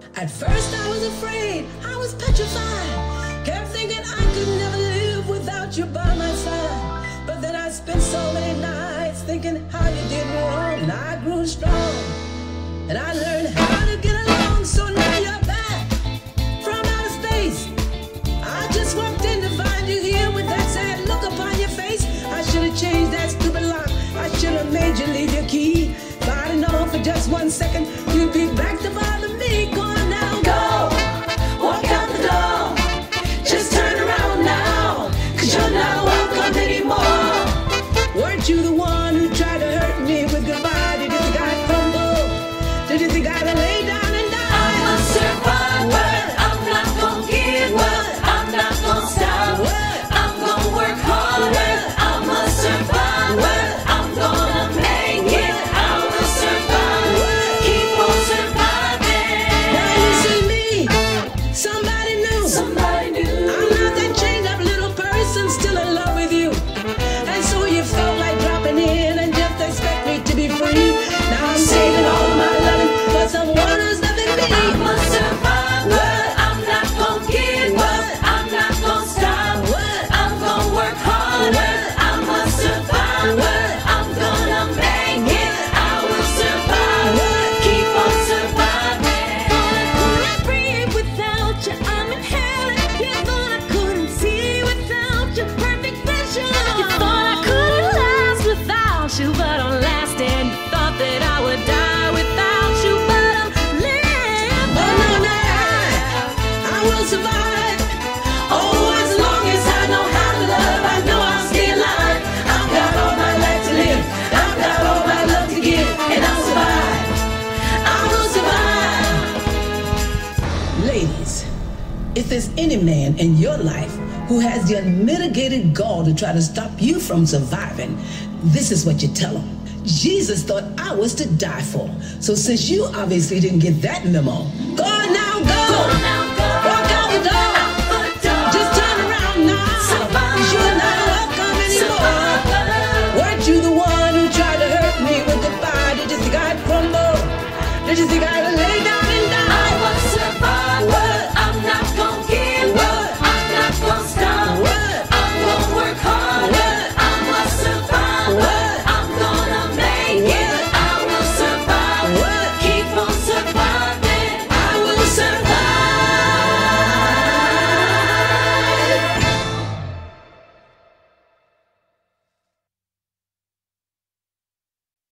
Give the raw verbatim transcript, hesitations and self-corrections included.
At first I was afraid, I was petrified. Kept thinking I could never live without you by my side. But then I spent so many nights thinking how you did me wrong. And I grew strong, and I learned how to get along. So now you're back from outer space. I just walked in to find you here with that sad look upon your face. I should have changed that stupid lock. I should have made you leave your key. If I'd have known for just one second you'd be back to bother me. Go on now, go, walk out the door. Just turn around now, cause you're not welcome anymore. Weren't you the one who tried to hurt me with goodbye? Did you think I'd crumble? Did you think I'd lay down and die? I'm a survivor, I'm not gonna give up, I'm not gonna stop, I'm gonna work harder, I'm a survivor, I'm gonna make it, I will survive, keep on surviving. Now you see me, somebody new, Somebody new. I'm not that chained up little person still in love with you. And so you felt like dropping in and just expect me to be free. Now I'm saving all my loving for someone who's nothing me. I'm a survivor, I'm not gonna give up, I'm not gonna stop, I'm gonna work harder, I'm a survivor, I'm gonna make it, I will survive, keep on surviving. Couldn't breathe without you, I'm in hell. You thought I couldn't see without your perfect vision. You thought I couldn't last without you, but I'm lasting. You thought that I would die without you, but I'm living. Oh no, no, I, I will survive. Oh, as long as I know how to love, I know I'll stay alive. I've got all my life to live, I've got all my love to give, and I'll survive. I will survive. Ladies, if there's any man in your life who has the unmitigated gall to try to stop you from surviving, this is what you tell him. Jesus thought I was to die for. So since you obviously didn't get that memo, go on now.